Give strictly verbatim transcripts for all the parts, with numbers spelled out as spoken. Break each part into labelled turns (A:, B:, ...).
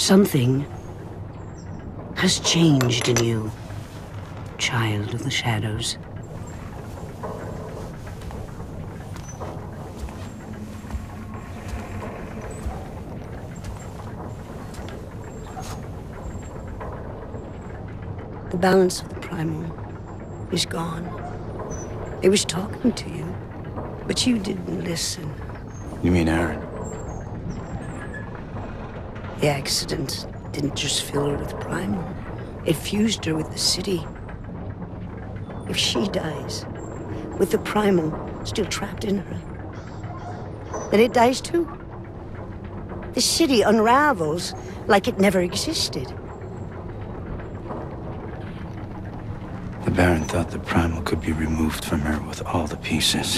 A: Something has changed in you, child of the shadows. The balance of the primal is gone. It was talking to you, but you didn't listen.
B: You mean Aaron?
A: The accident didn't just fill her with primal. It fused her with the city. If she dies, with the primal still trapped in her, then it dies too. The city unravels like it never existed.
B: The Baron thought the primal could be removed from her with all the pieces.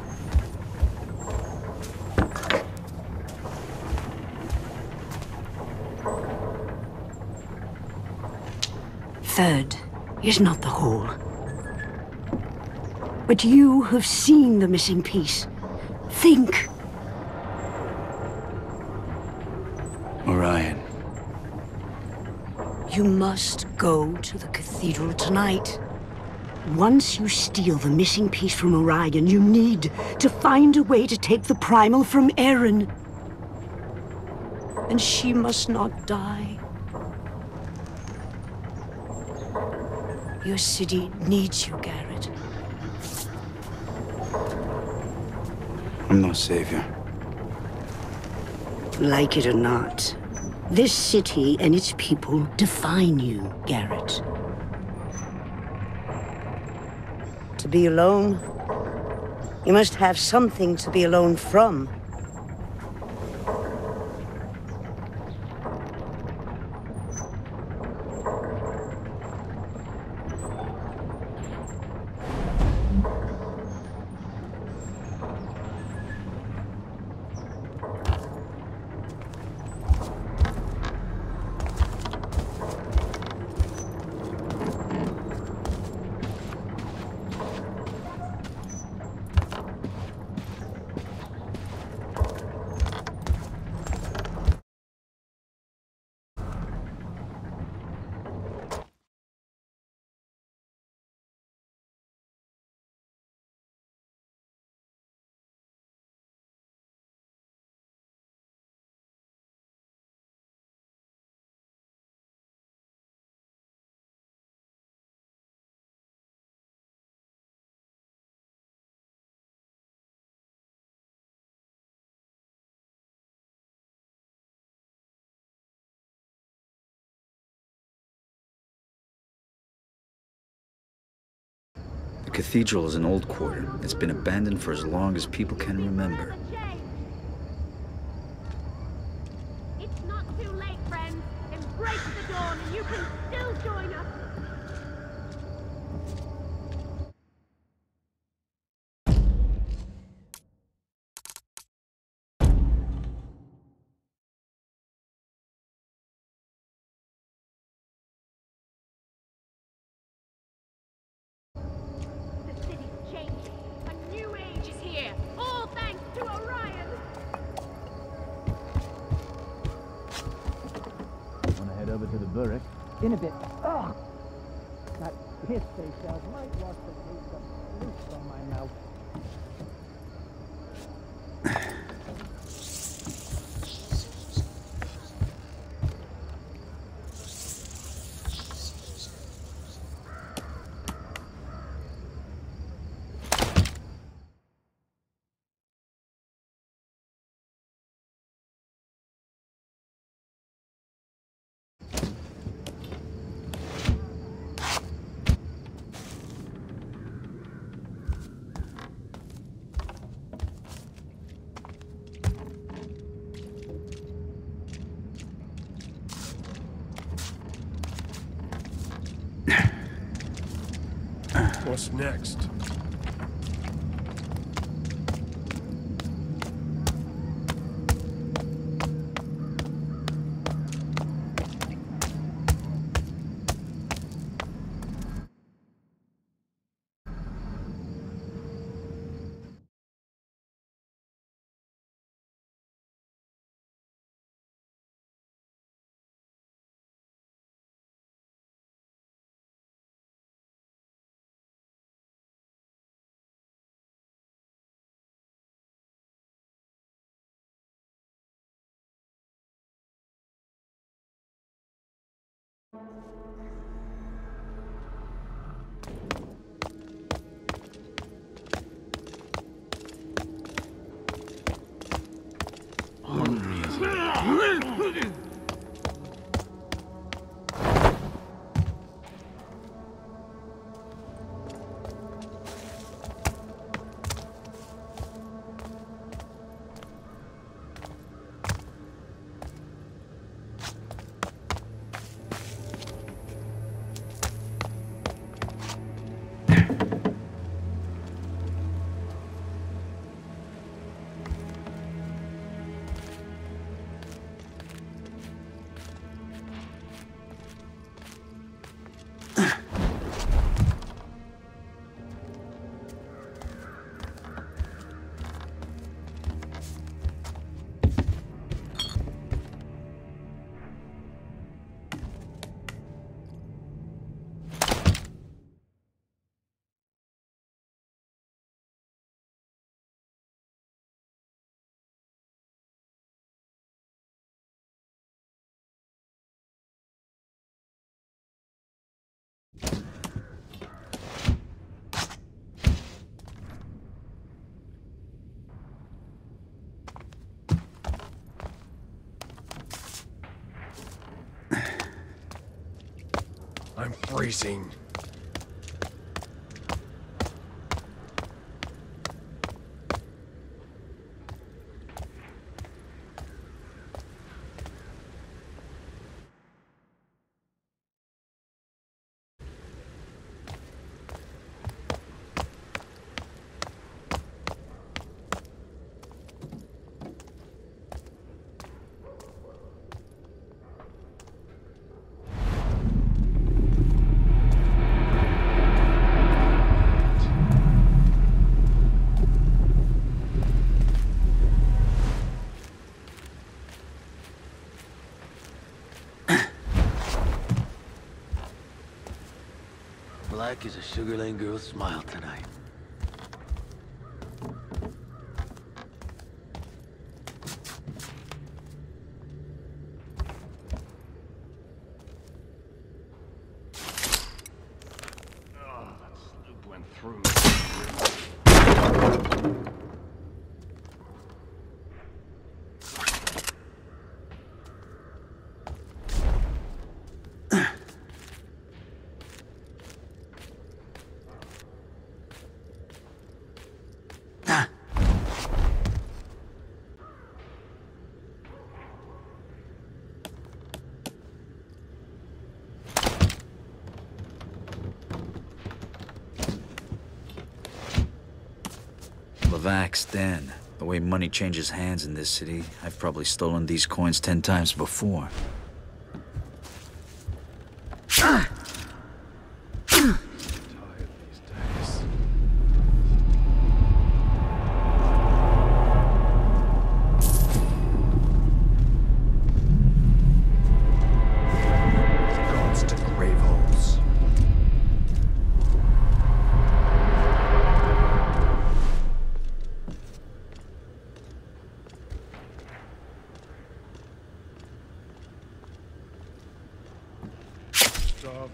A: Third is not the whole. But you have seen the missing piece. Think.
B: Orion.
A: You must go to the cathedral tonight. Once you steal the missing piece from Orion, you need to find a way to take the primal from Erin. And she must not die. Your city needs you, Garrett.
B: I'm no savior.
A: Like it or not, this city and its people define you, Garrett. To be alone, you must have something to be alone from.
C: The cathedral is an old quarter. It's been abandoned for as long as people can remember.
D: It's not too late, friends. Embrace the dawn and you can still join us. The city's changing. A new age is here. All thanks to Orion.
E: Wanna head over to the Burek? In a bit. Ugh! That piss they sell might wash the taste of loose from my mouth.
F: What's next? I'm freezing.
G: Black as a Sugar Lane girl's smile tonight.
F: Oh, that sloop went through me.
C: Levax, Dan. The way money changes hands in this city, I've probably stolen these coins ten times before.
F: Tired these days. Gods to grave holes. Stop.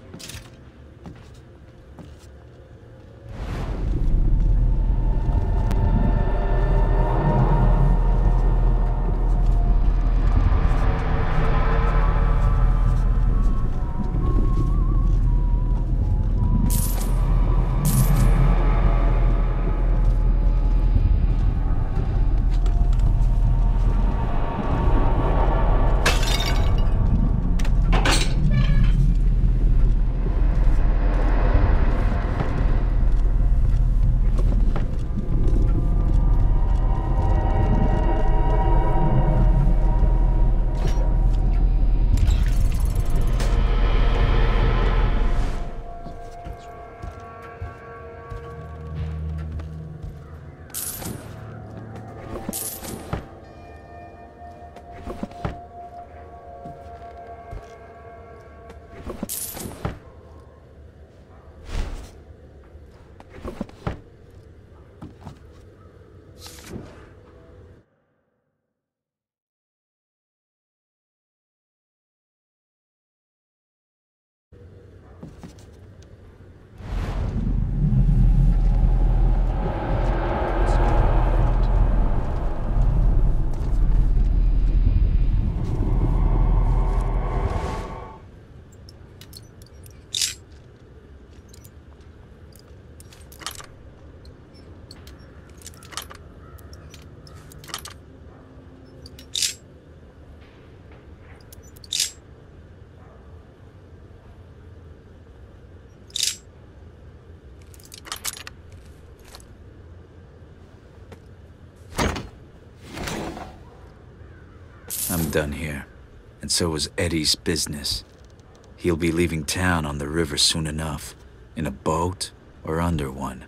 C: isn't done here, and so is Eddie's business. He'll be leaving town on the river soon enough, in a boat or under one.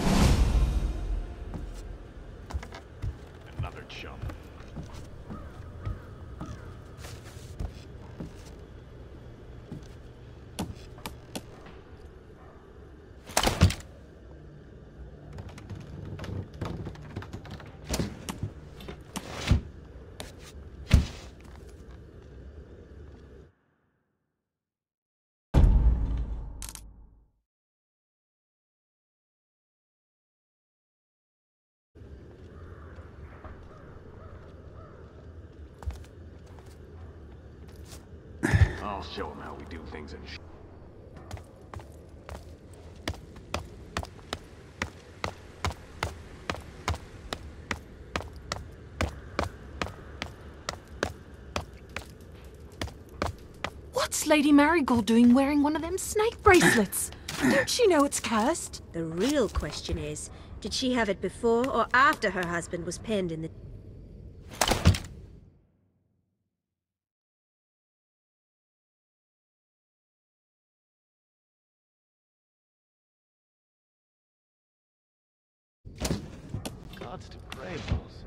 F: Another chump. I'll show him how we do things in sh-
H: What's Lady Marigold doing wearing one of them snake bracelets? Don't she know it's cursed?
I: The real question is, did she have it before or after her husband was penned in the...
F: Gods to Gravel's.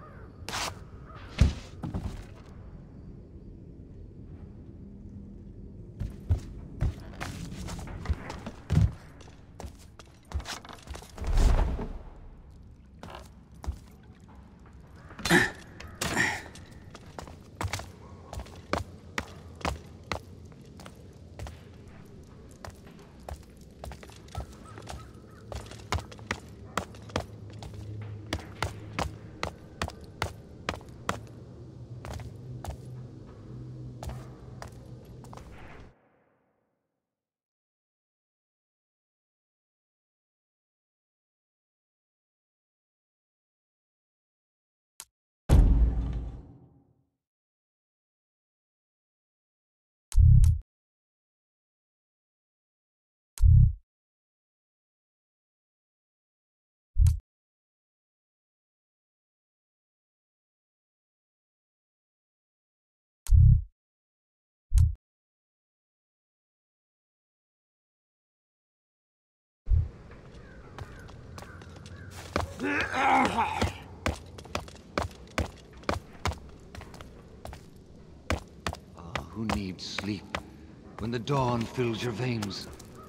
G: Ah, who needs sleep when the dawn fills your veins?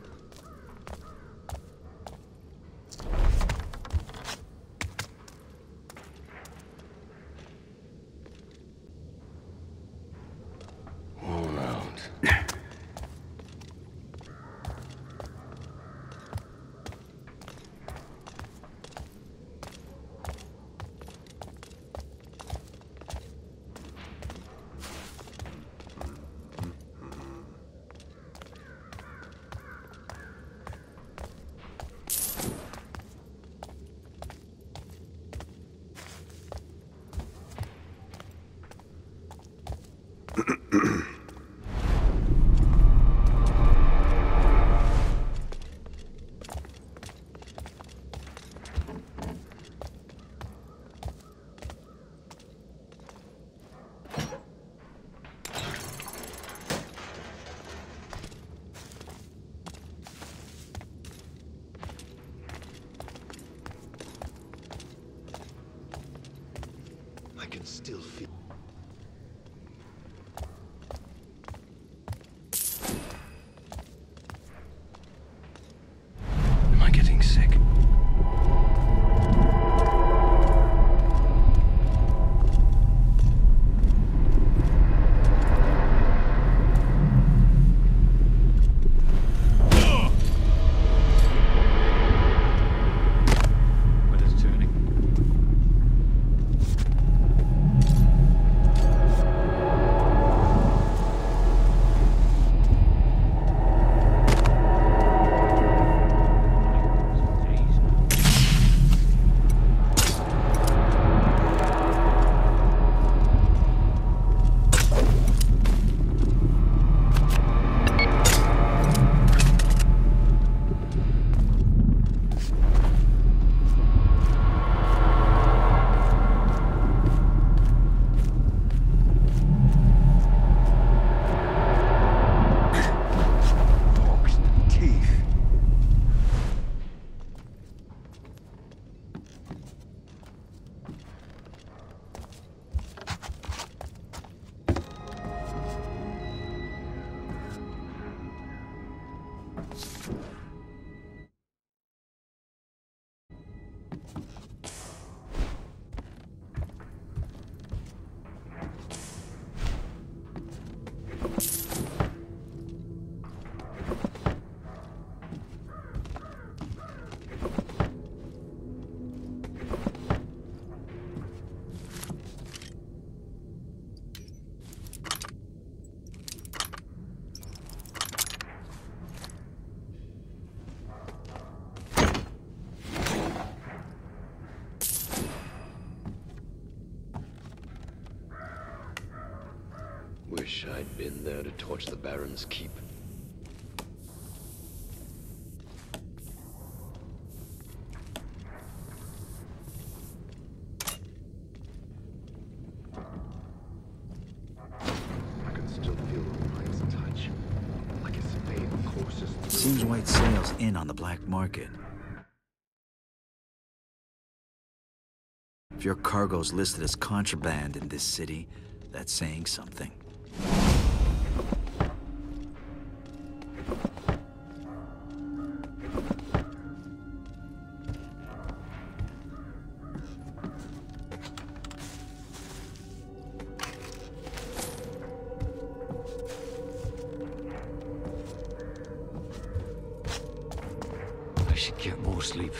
F: All around.
G: I can still feel...
F: Am I getting sick? Weather's turning. Wish I'd been there to torch the Baron's keep. I can still feel Ryan's touch, like his fate courses through.
C: Seems White Sail's in on the black market. If your cargo's listed as contraband in this city, that's saying something.
G: I should get more sleep.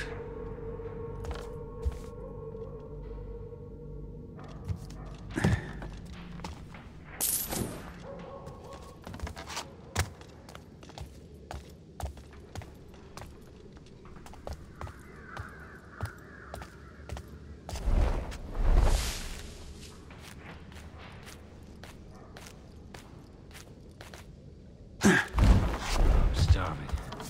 G: I'm starving.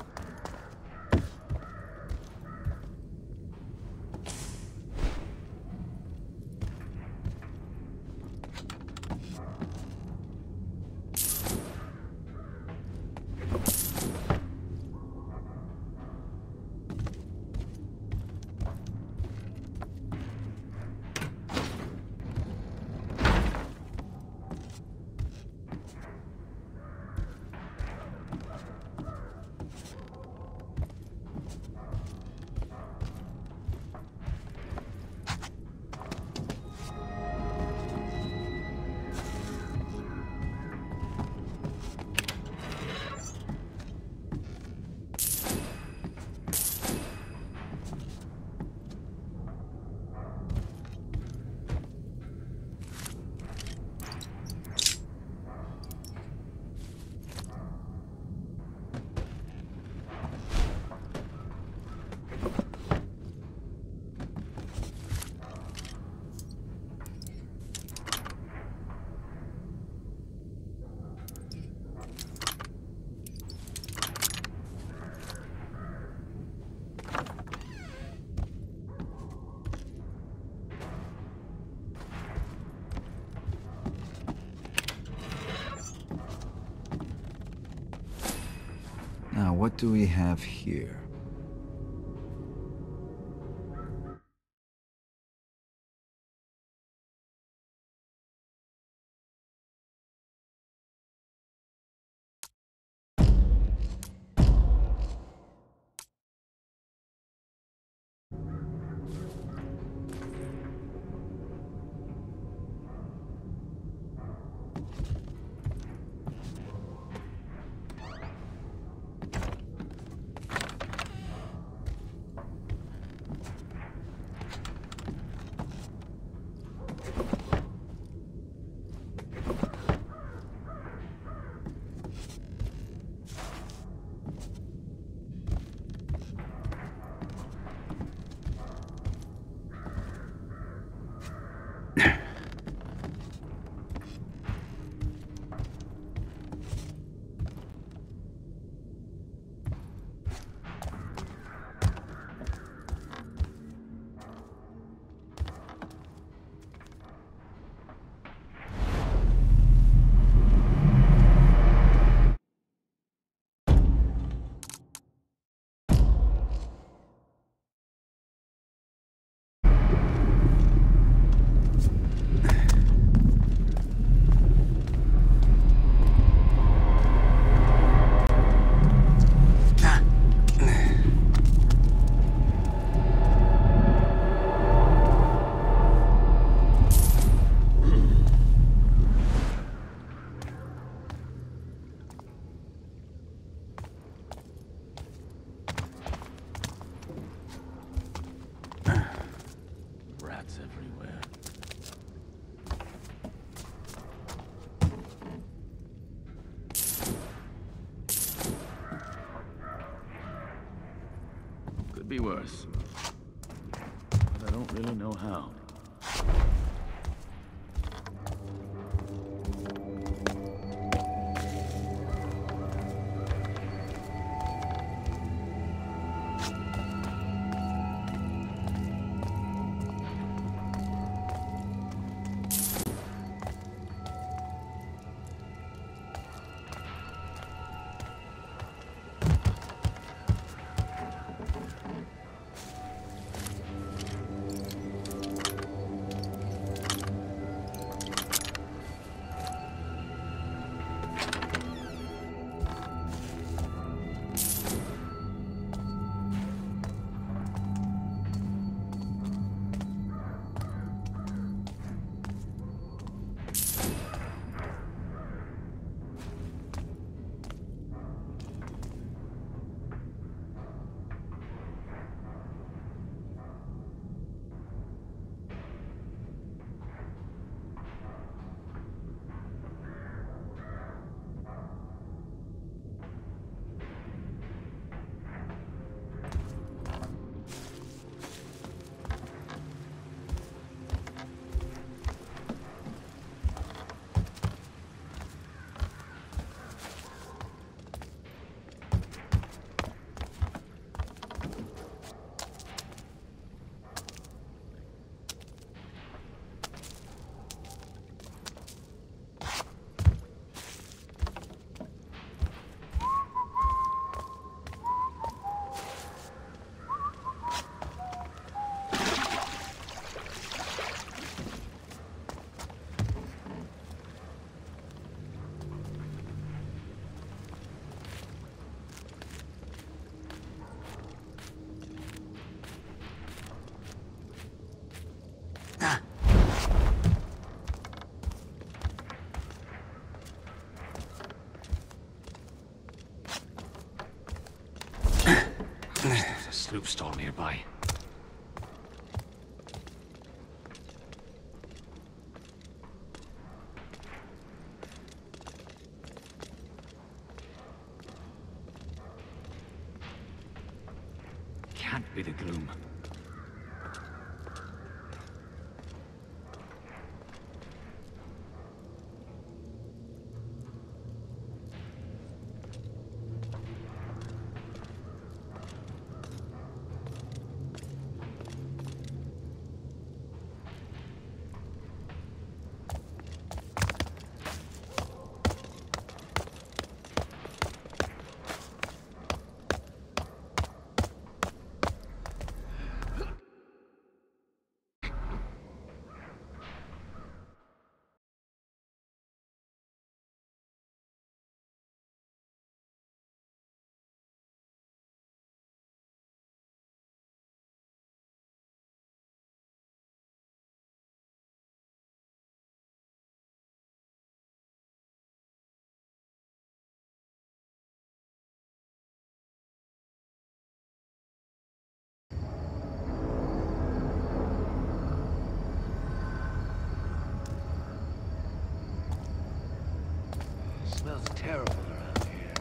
C: Now, what do we have here?
J: Could be worse. But I don't really know how.
G: There's a sloop stall nearby. Can't be the gloom.
F: Smells terrible around here.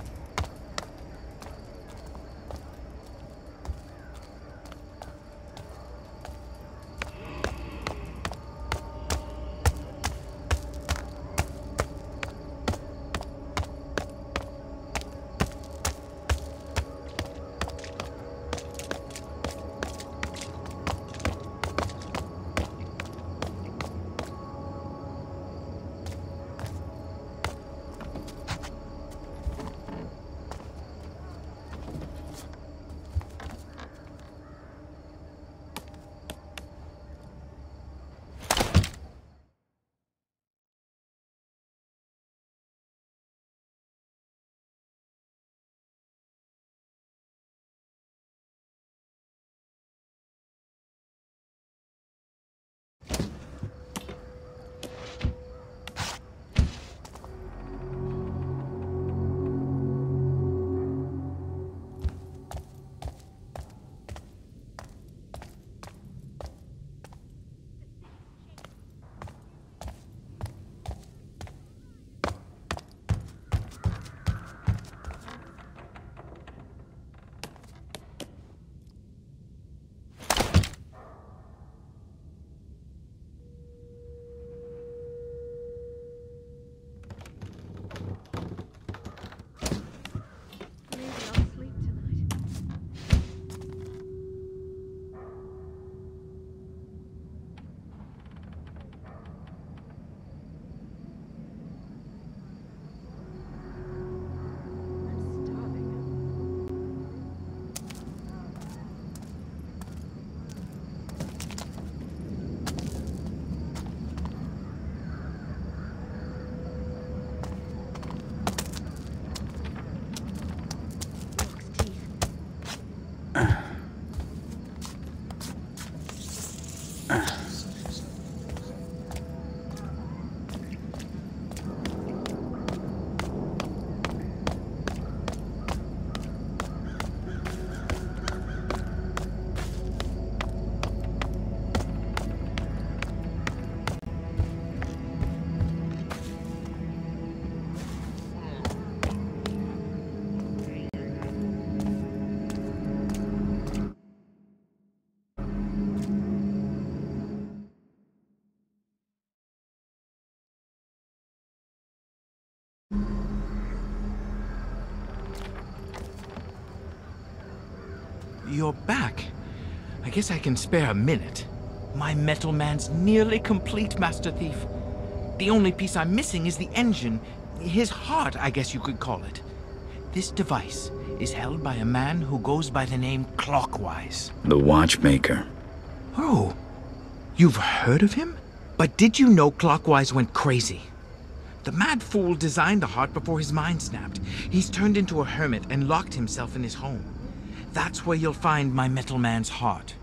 E: you're back. I guess I can spare a minute. My Metal Man's nearly complete, Master Thief. The only piece I'm missing is the engine. His heart, I guess you could call it. This device is held by a man who goes by the name Clockwise.
C: The watchmaker.
E: Oh, you've heard of him? But did you know Clockwise went crazy? The mad fool designed the heart before his mind snapped. He's turned into a hermit and locked himself in his home. That's where you'll find my Metal Man's heart.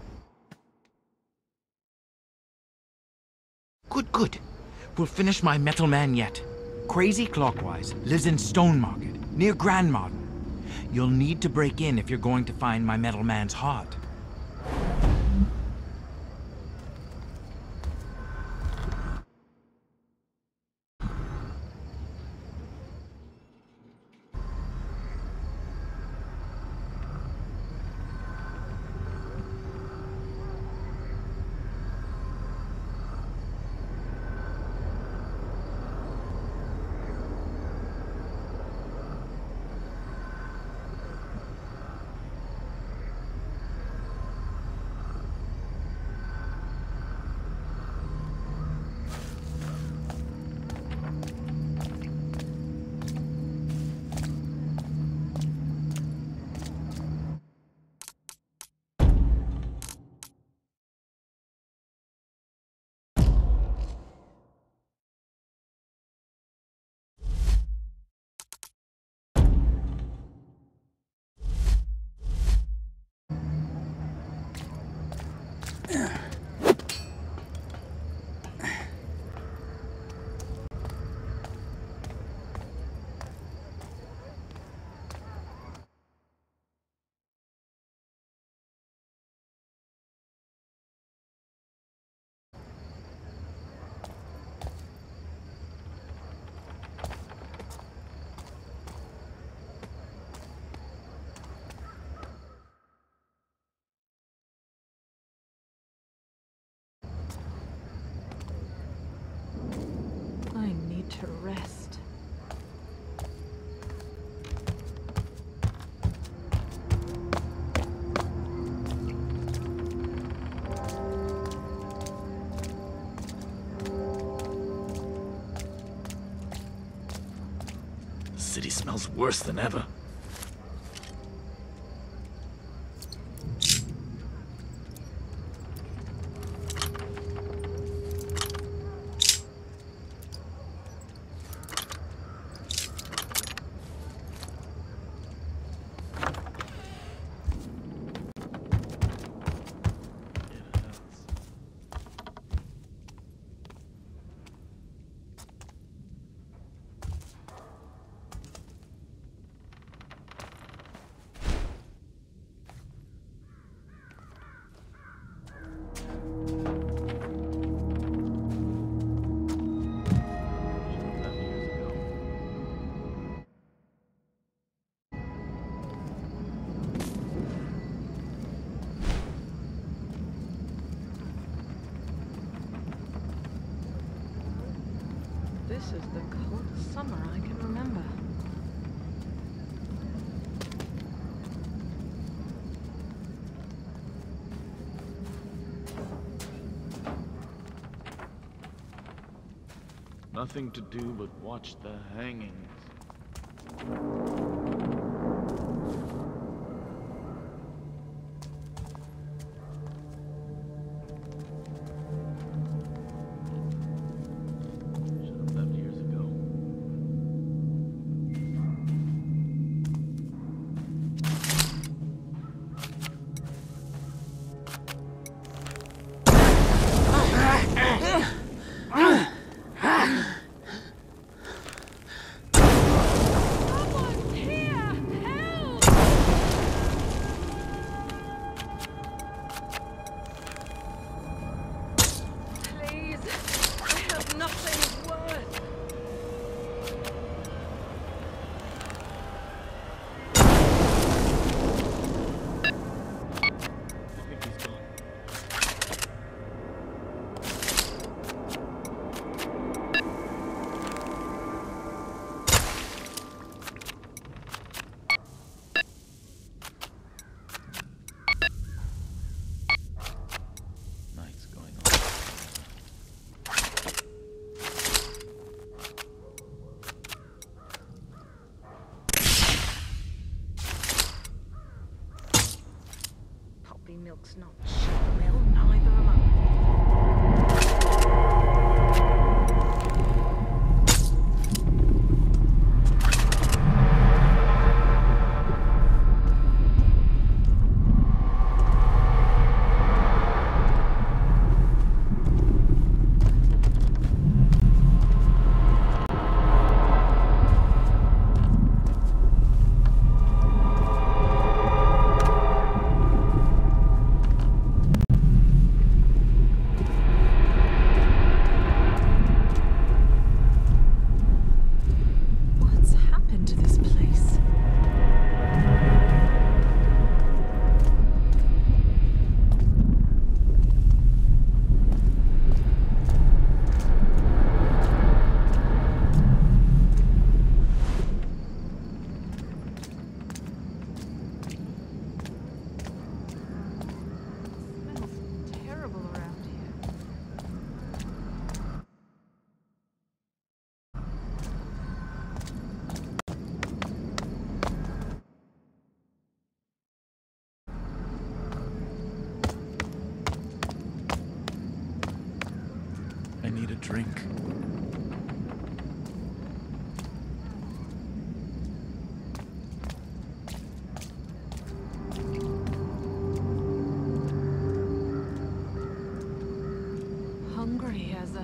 E: Good, good. We'll finish my Metal Man yet. Crazy Clockwise lives in Stone Market, near Grand Modern. You'll need to break in if you're going to find my Metal Man's heart.
H: To rest.
J: The city smells worse than ever.
H: This is the coldest summer I can remember.
J: Nothing to do but watch the hangings.
H: milk's not cheap. Well, neither am I.
J: I need a drink.
H: Hungry as a...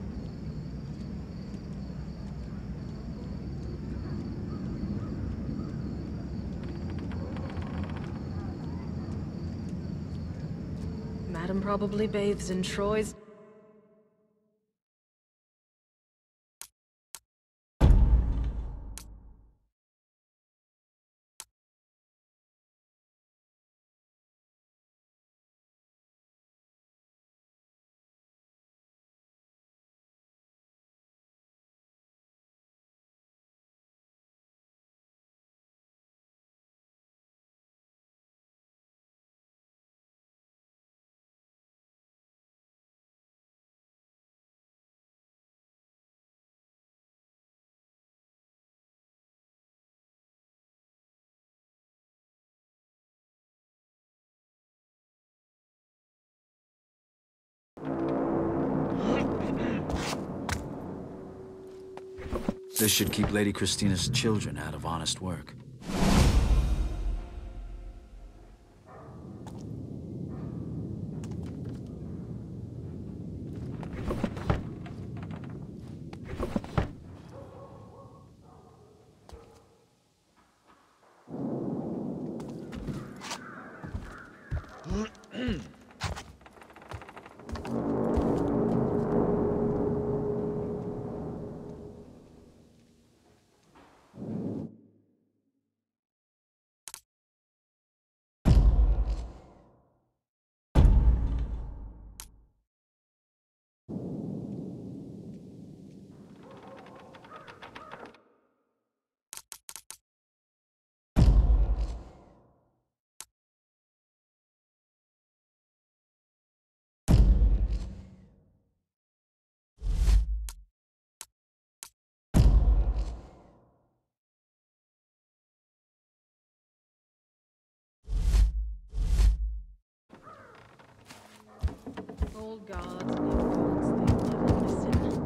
H: Madam probably bathes in Troy's...
C: This should keep Lady Christina's children out of honest work. Old gods and new gods, they never listen.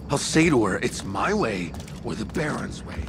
F: I'll say to her, it's my way or the Baron's way.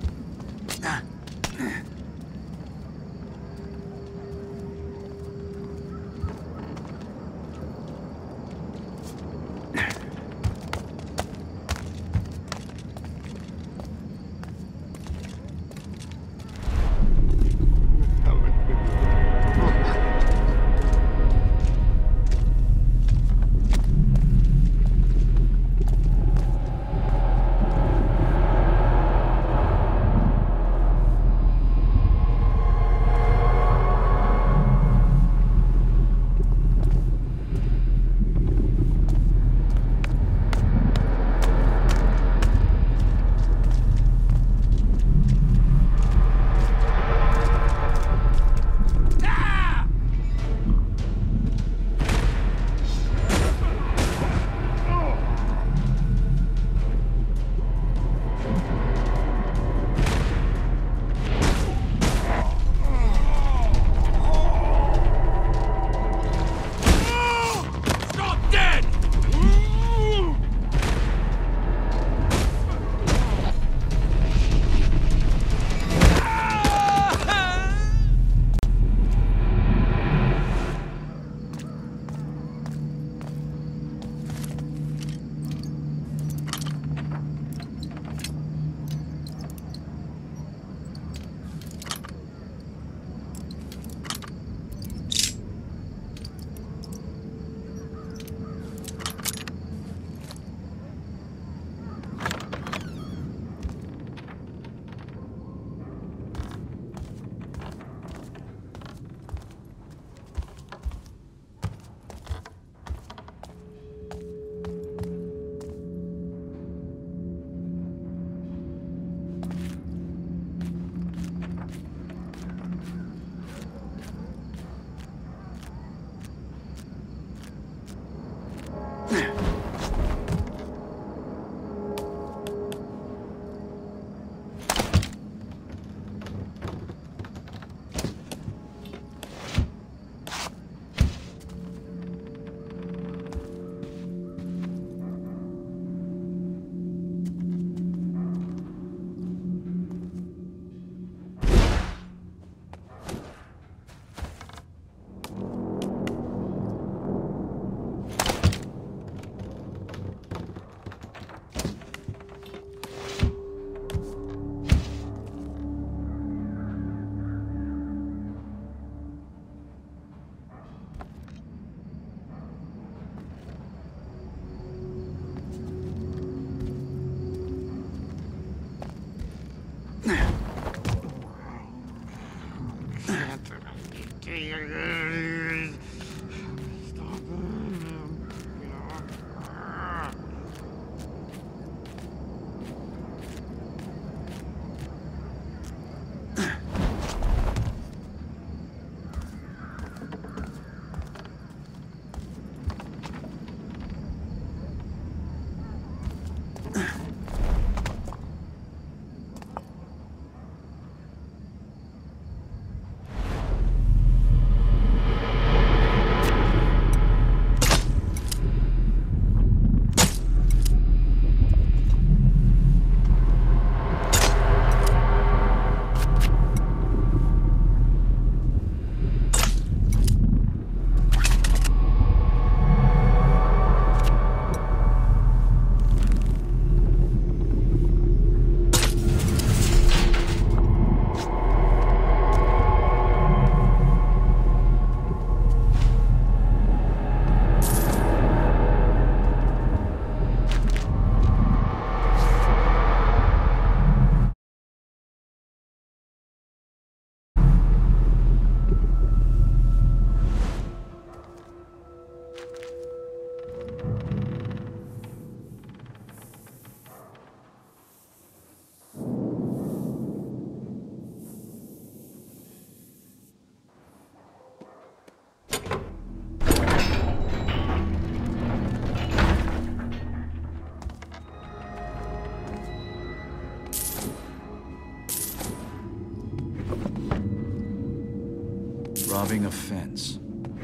C: Robbing a fence.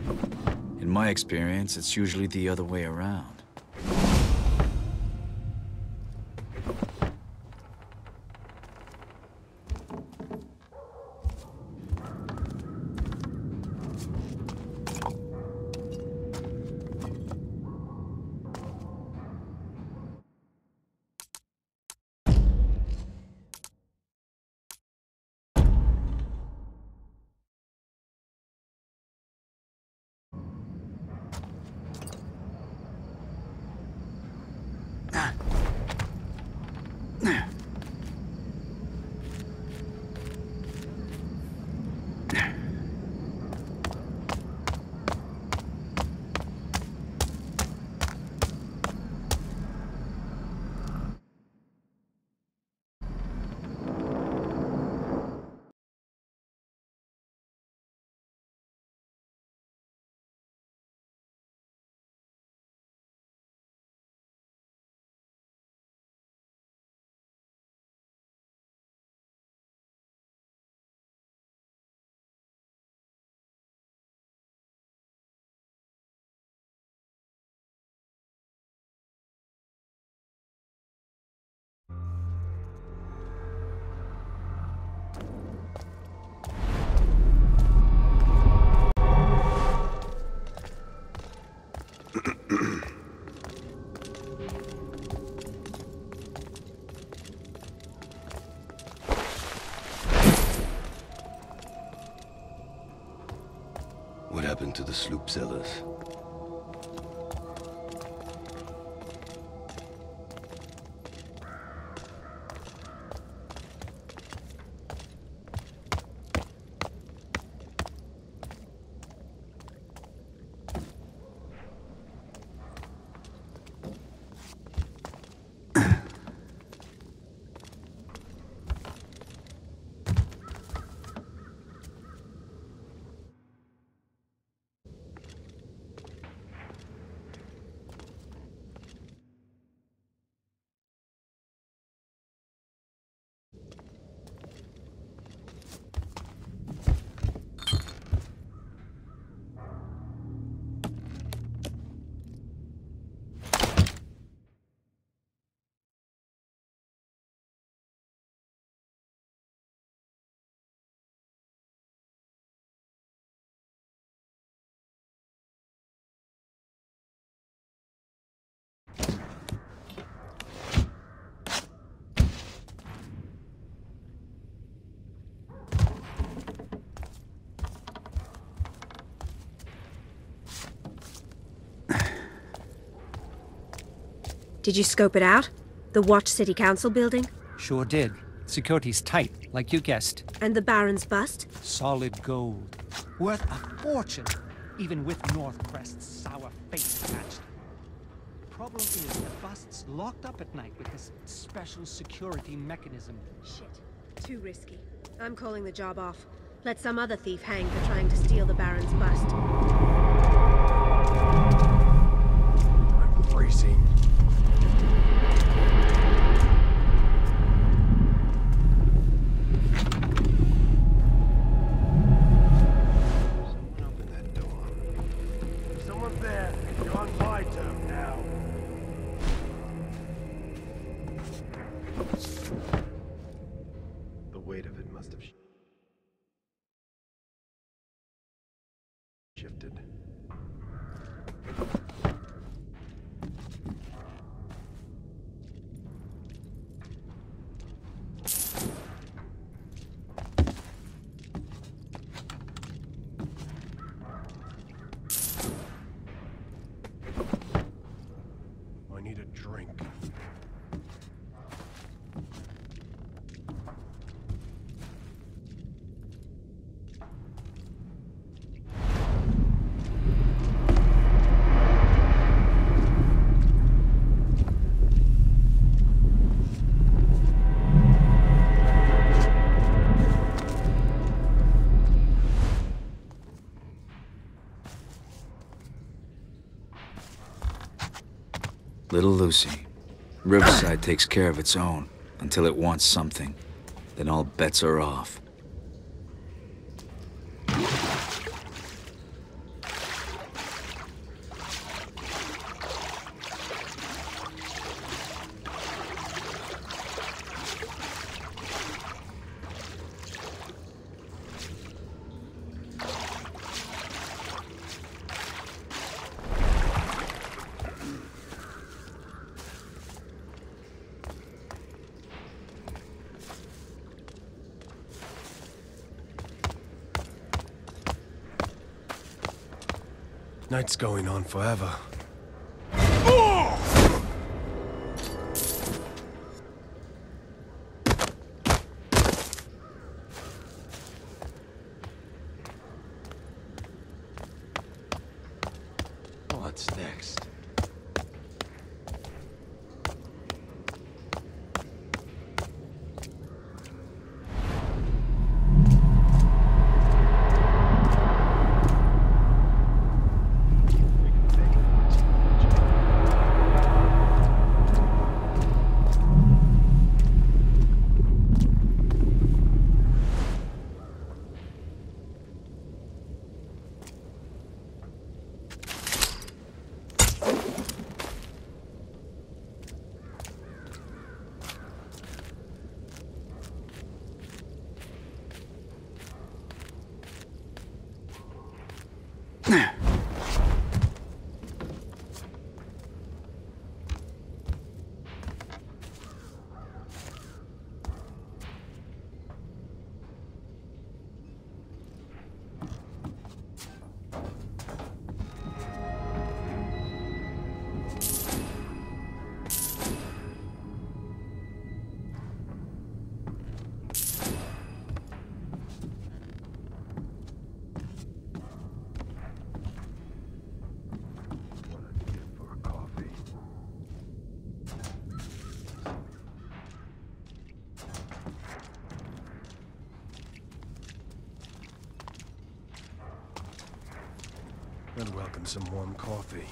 C: In my experience, it's usually the other way around.
F: What happened to the sloop sellers?
I: Did you scope it out? The Watch City Council building?
K: Sure did. Security's tight, like you guessed.
I: And the Baron's bust?
K: Solid gold. Worth a fortune, even with Northcrest's sour face attached. Problem is, the bust's locked up at night with this special security mechanism.
I: Shit. Too risky. I'm calling the job off. Let some other thief hang for trying to steal the Baron's bust.
F: I'm bracing. Shifted. I need a drink.
C: Little Lucy. Riverside takes care of its own until it wants something. Then all bets are off.
F: Night's going on forever.
J: What's next? I'd welcome some warm coffee.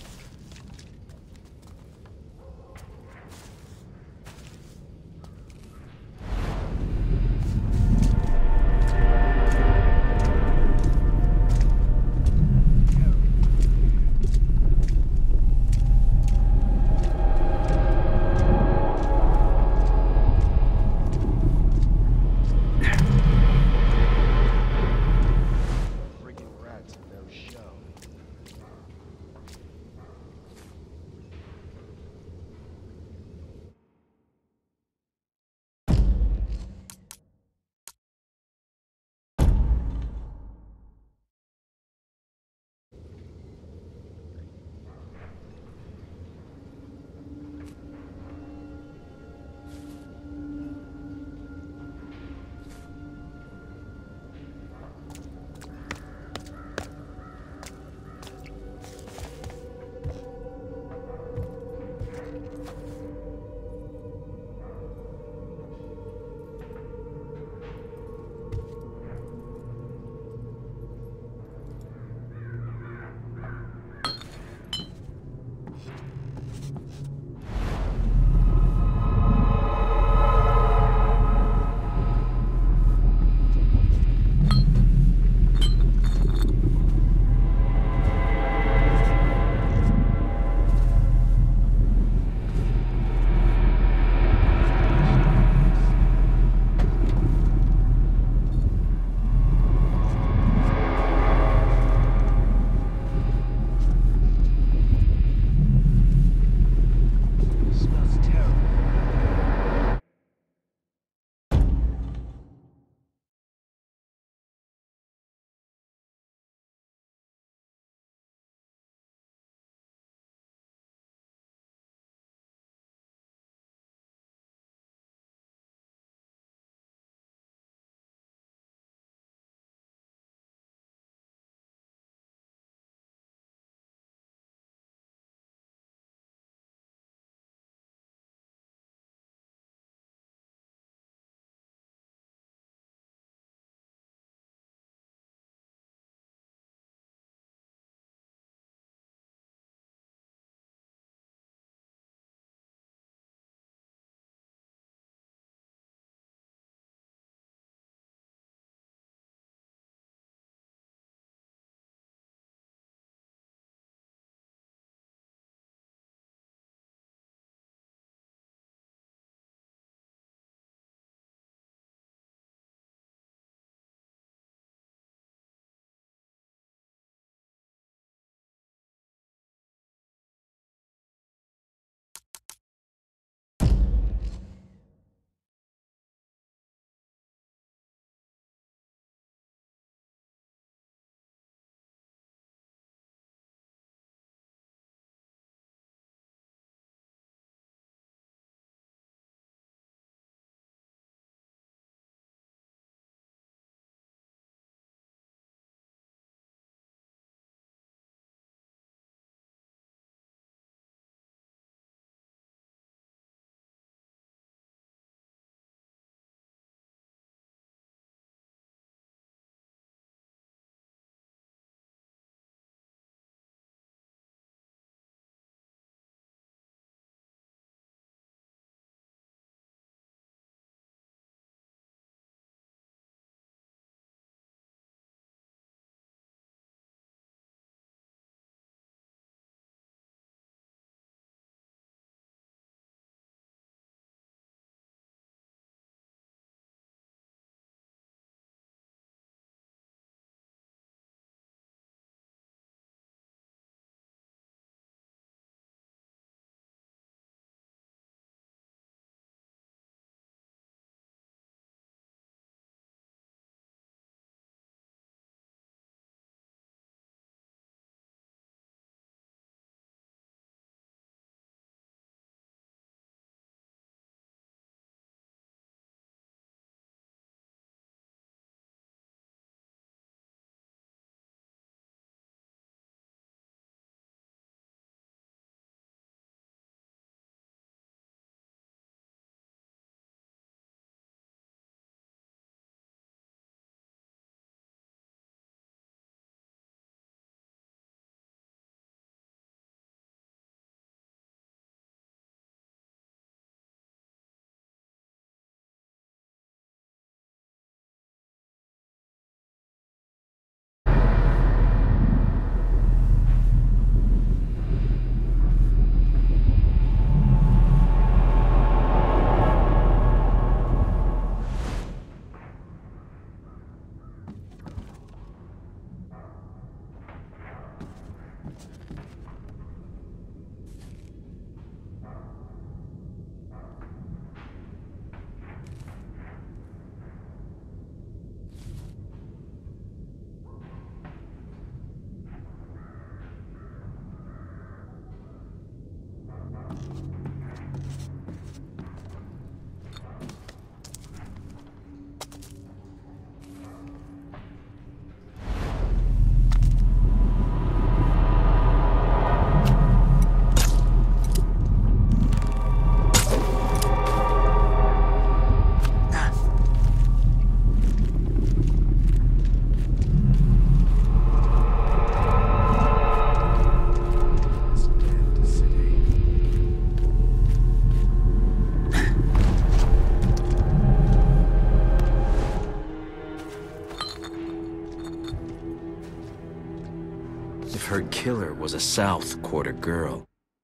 C: If her killer was a South Quarter girl.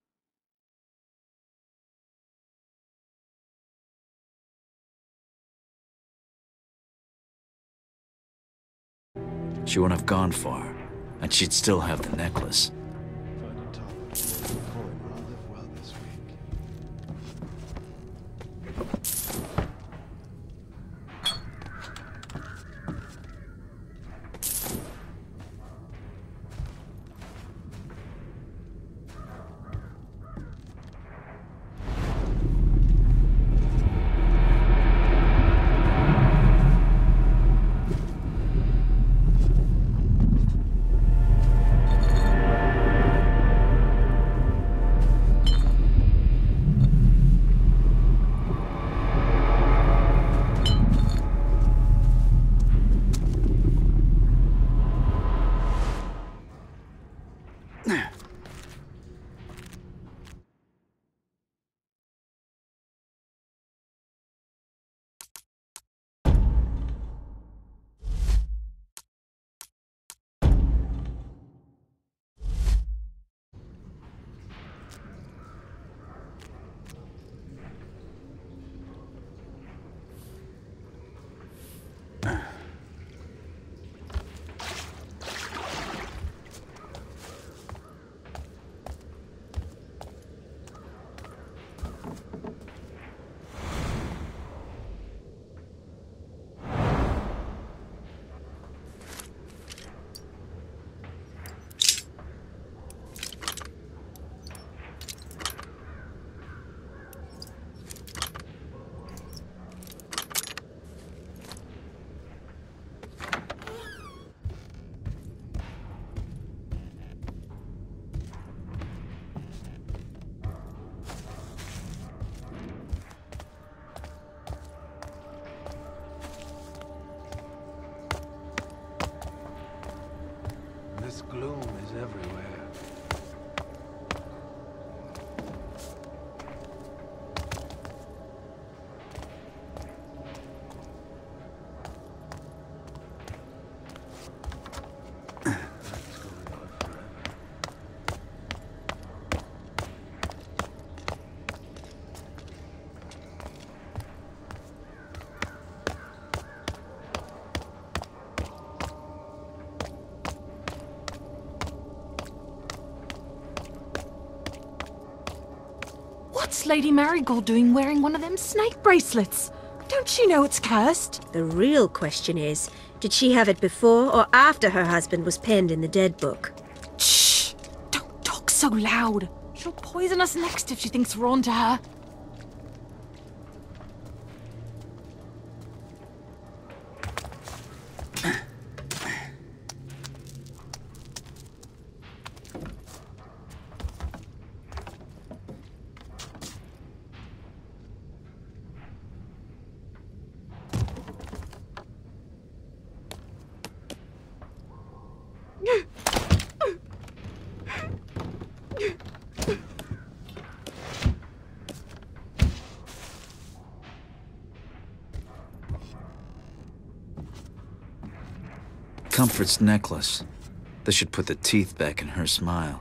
C: She wouldn't have gone far, and she'd still have the necklace.
F: This gloom is everywhere.
H: What's Lady Marigold doing wearing one of them snake bracelets? Don't she know it's cursed?
I: The real question is, did she have it before or after her husband was penned in the dead book?
H: Shh! Don't talk so loud. She'll poison us next if she thinks we're on to her.
C: Comfort's necklace. This should put the teeth back in her smile.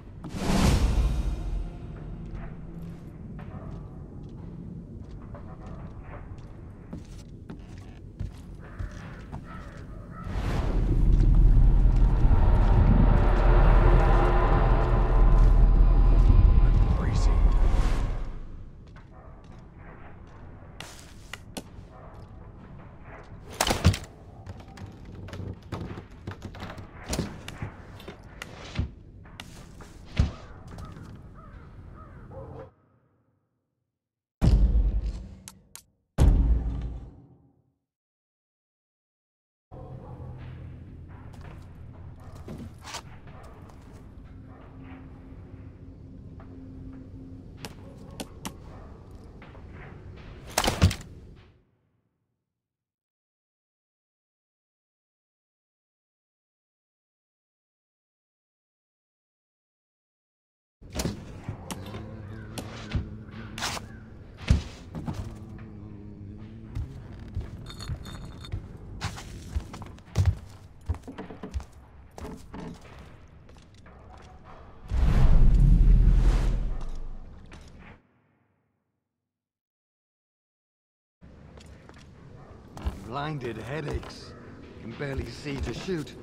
G: blinded headaches. Can barely see to shoot.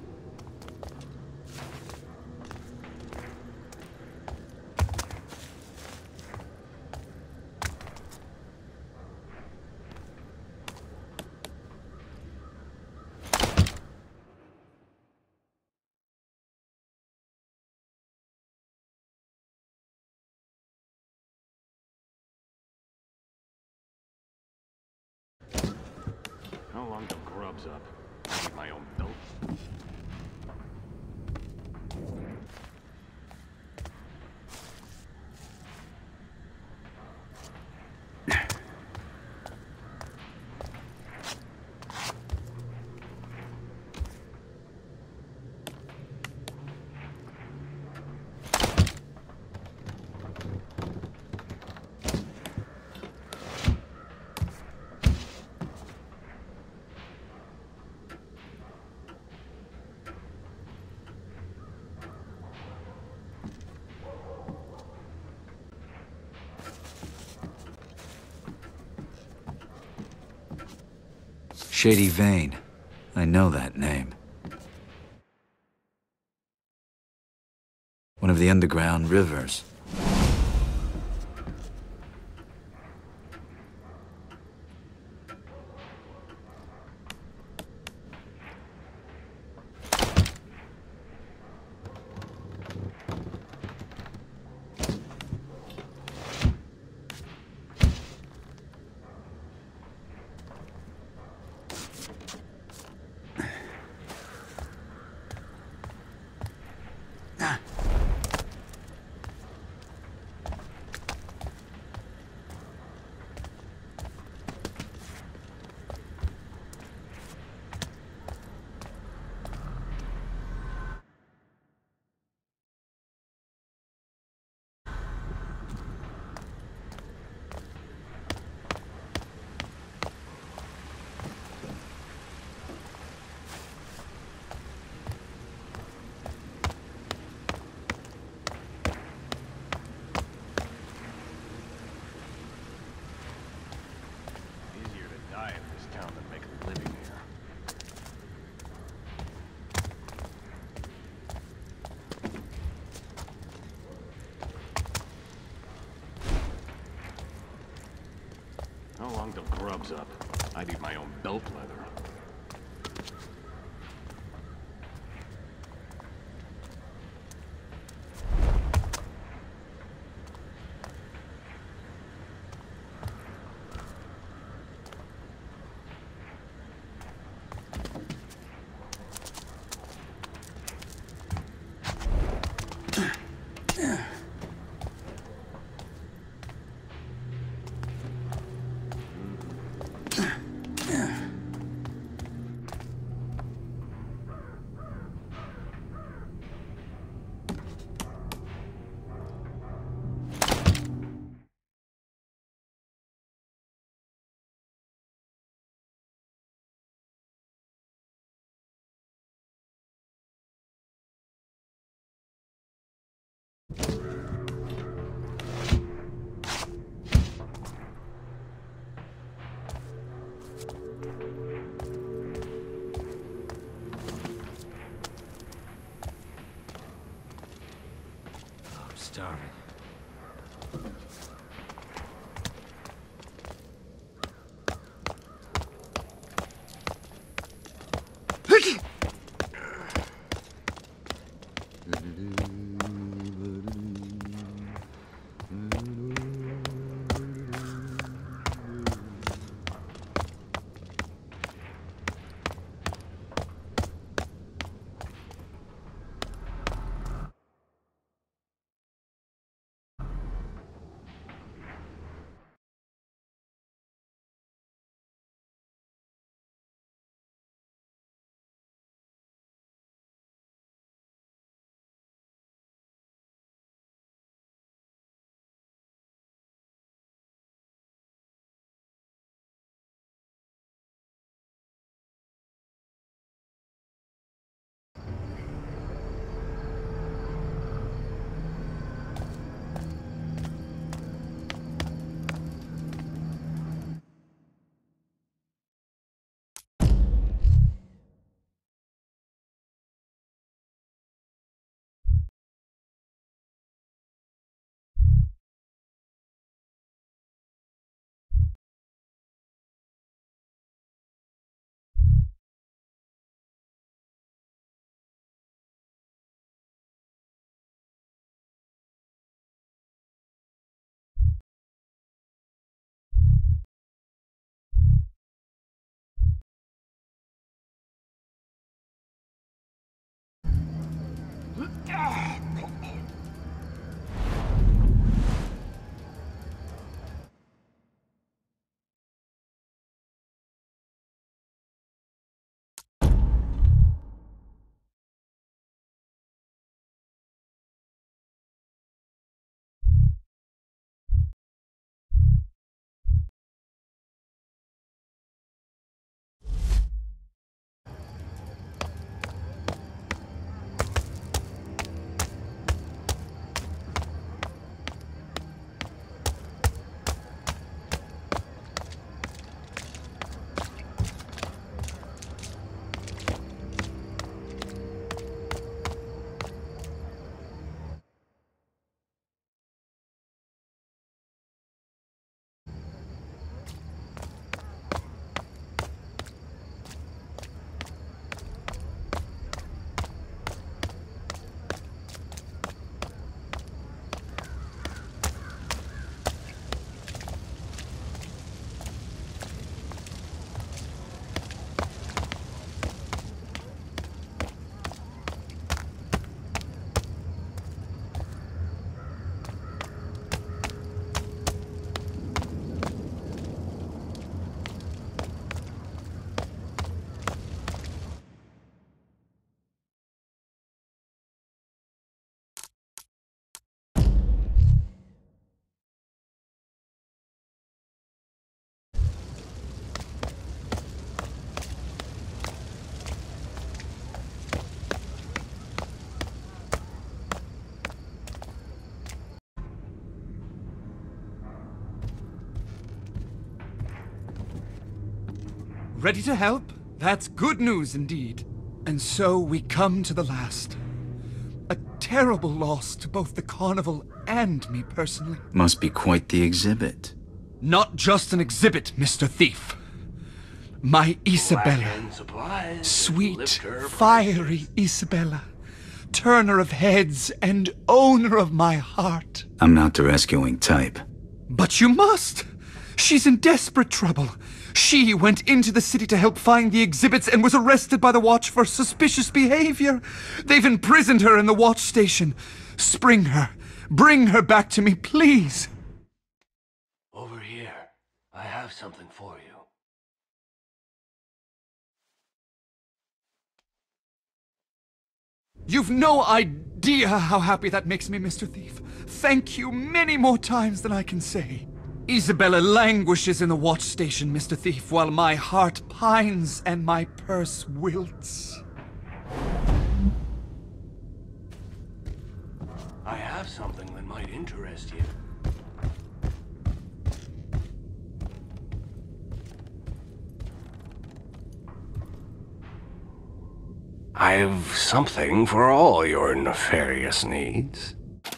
F: How long till grub's up? I need my own belt.
C: Shady Vein. I know that name. One of the underground rivers.
F: Easier to die in this town than make a living here. How long till grub's up? I need my own belt leather.
C: I'm starving.
L: Ready to help? That's good news indeed. And so we come to the last. A terrible loss to both the carnival and me personally.
C: Must be quite the exhibit.
L: Not just an exhibit, Mister Thief. My Isabella. Sweet, fiery Isabella. Turner of heads and owner of my heart.
C: I'm not the rescuing type.
L: But you must! She's in desperate trouble. She went into the city to help find the exhibits and was arrested by the Watch for suspicious behavior. They've imprisoned her in the Watch station. Spring her. Bring her back to me, please.
M: Over here. I have something for you.
L: You've no idea how happy that makes me, Mister Thief. Thank you many more times than I can say. Isabella languishes in the Watch station, Mister Thief, while my heart pines and my purse wilts.
M: I have something that might interest you. I've something for all your nefarious needs.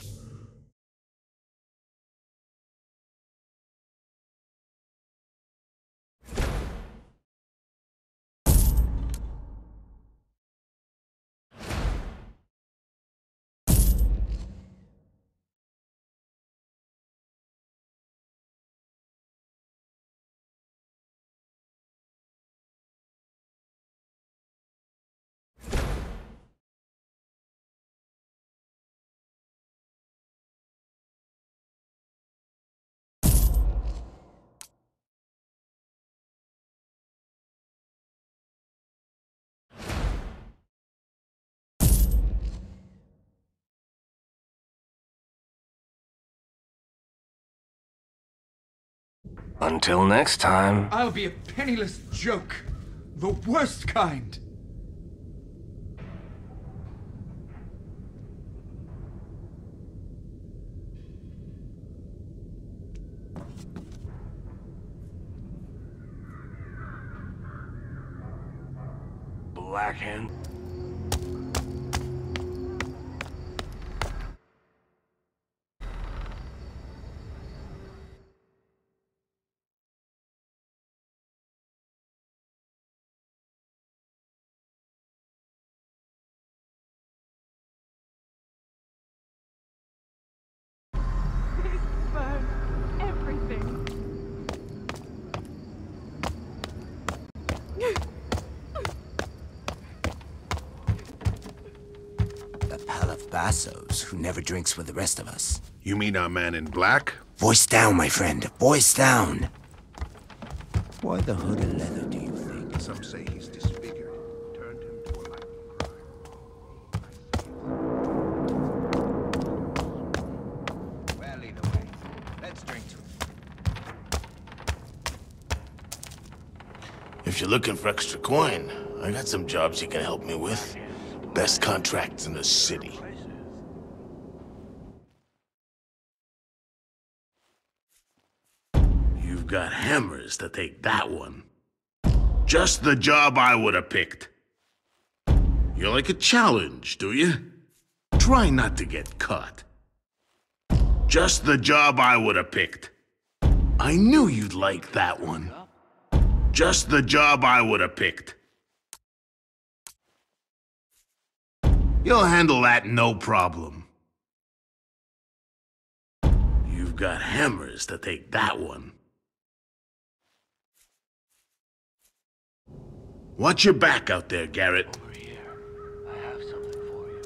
M: Until next time.
L: I'll be a penniless joke. The worst kind.
M: Blackhand.
D: Burn everything.
N: A pal of Basso's who never drinks with the rest of us.
F: You mean our man in black?
N: Voice down, my friend. Voice down. Why the hood of leather, do you think?
F: Some say he's disfigured. Turned him to a life of crime.
N: Well, either way, let's drink to it.
O: If you're looking for extra coin, I got some jobs you can help me with. Best contracts in the city. You've got hammers to take that one. Just the job I would have picked. You like a challenge, do you? Try not to get caught. Just the job I would have picked. I knew you'd like that one. Just the job I would have picked. You'll handle that no problem. You've got hammers to take that one. Watch your back out there, Garrett.
M: Over here. I have something for you.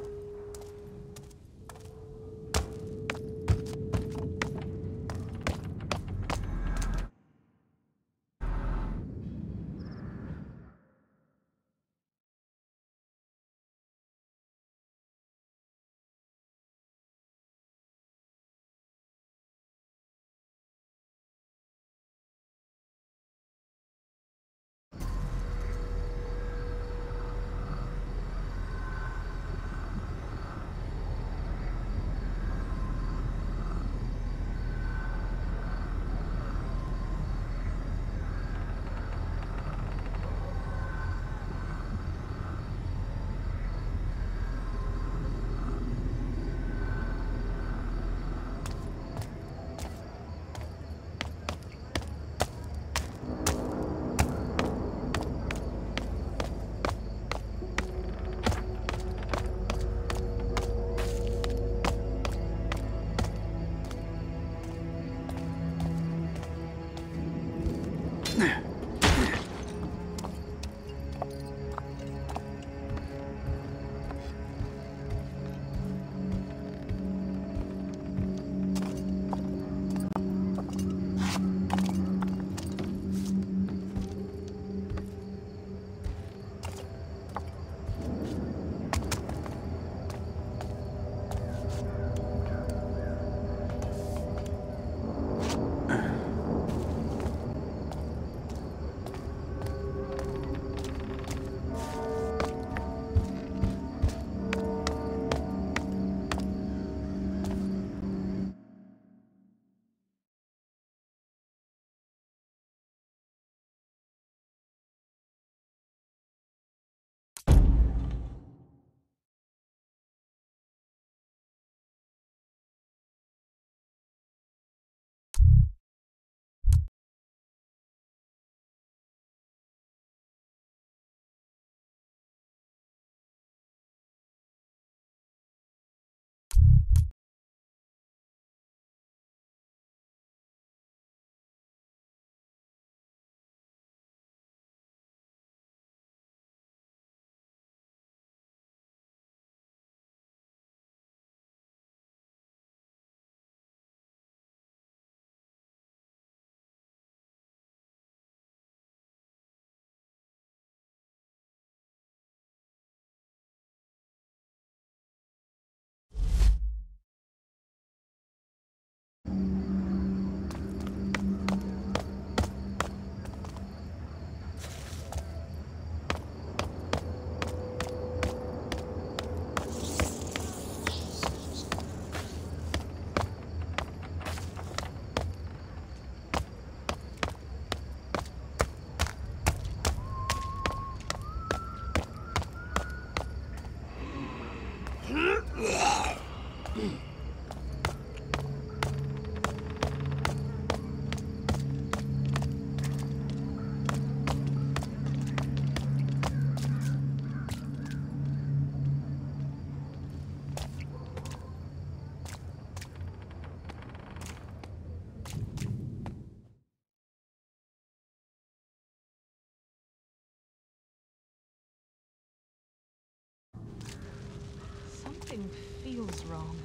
H: Something feels wrong.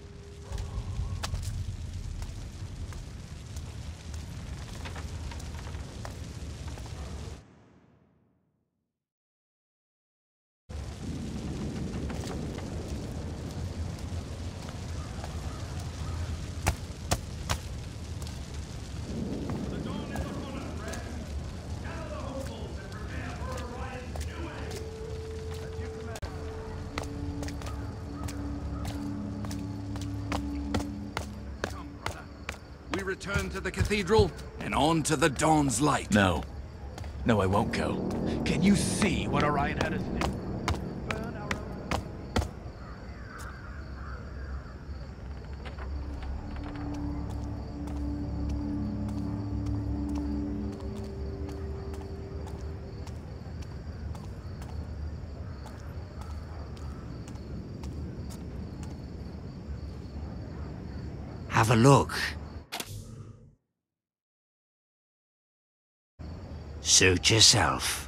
P: Return to the cathedral and on to the dawn's light.
Q: No. No, I won't go.
P: Can you see what Orion had us do?
N: Have a look. Suit yourself.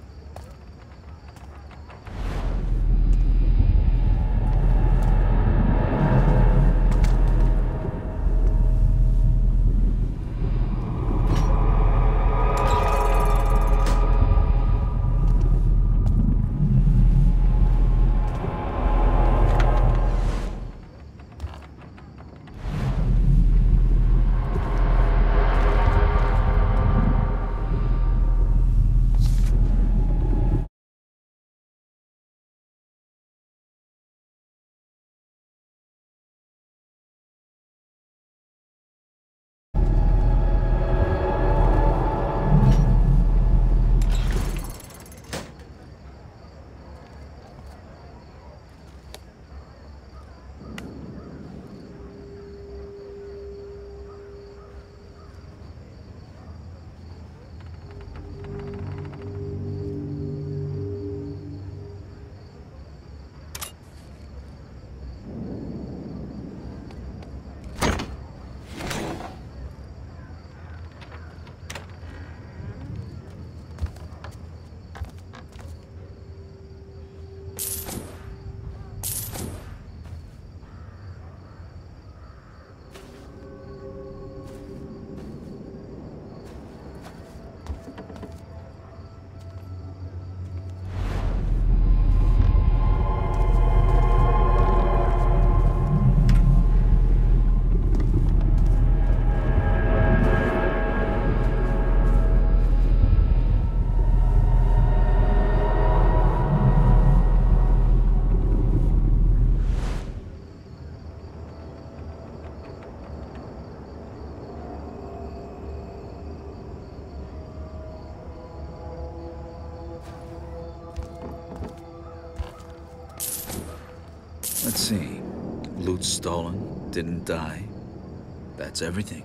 C: Let's see. Loot stolen, didn't die. That's everything.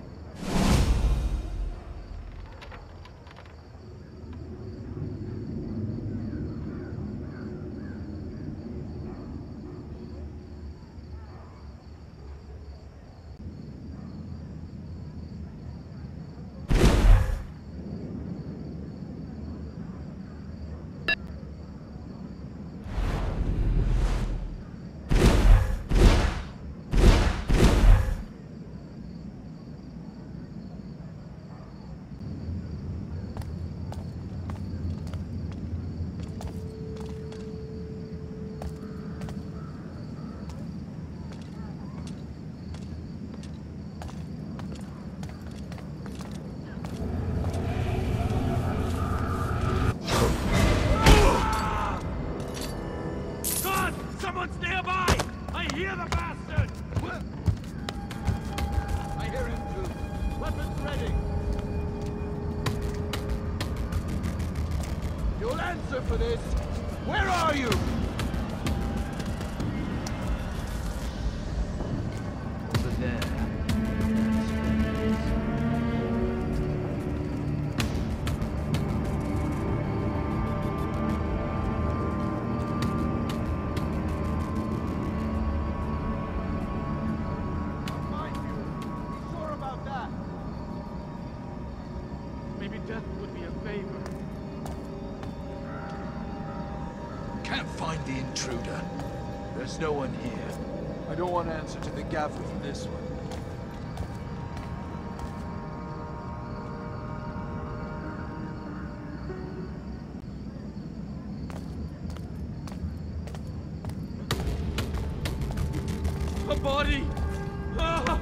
Q: the intruder. There's no one here. I don't want to answer to the gaffer for this one.
R: A body! Ah!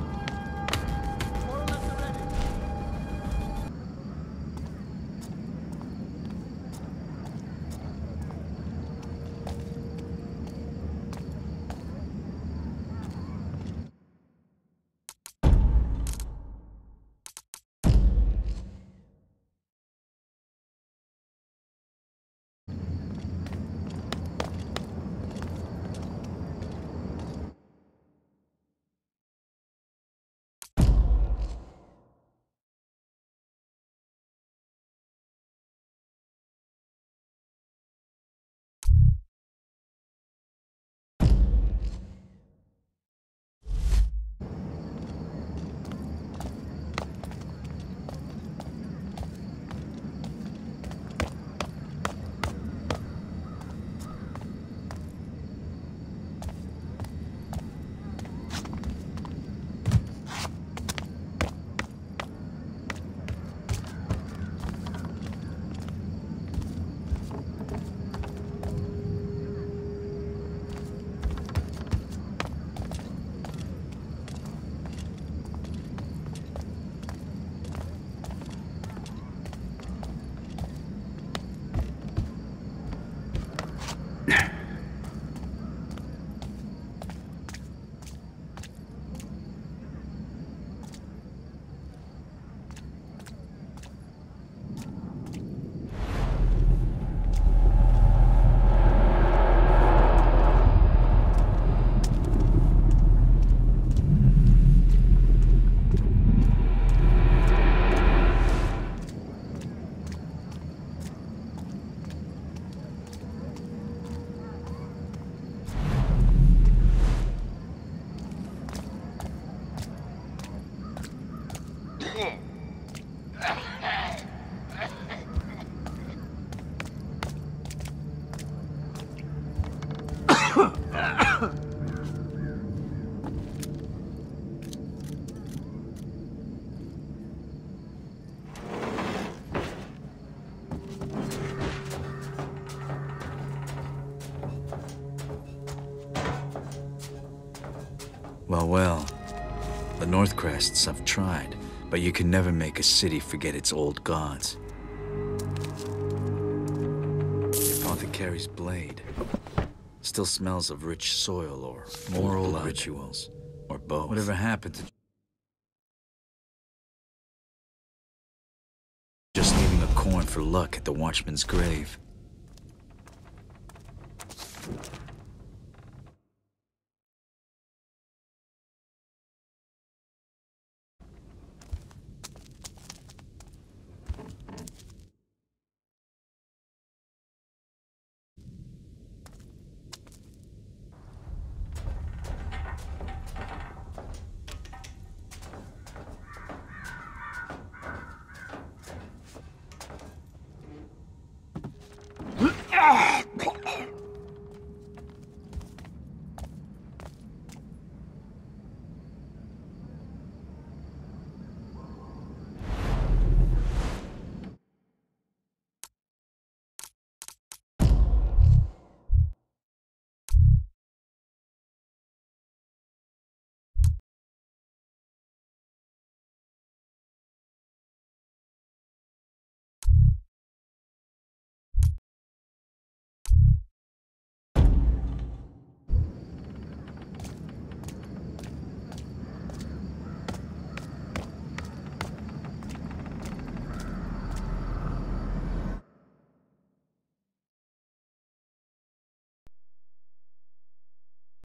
C: Well, well. The Northcrests have tried, but you can never make a city forget its old gods. The apothecary's blade still smells of rich soil or moral rituals, or both. Whatever happened to just leaving a corn for luck at the Watchman's grave?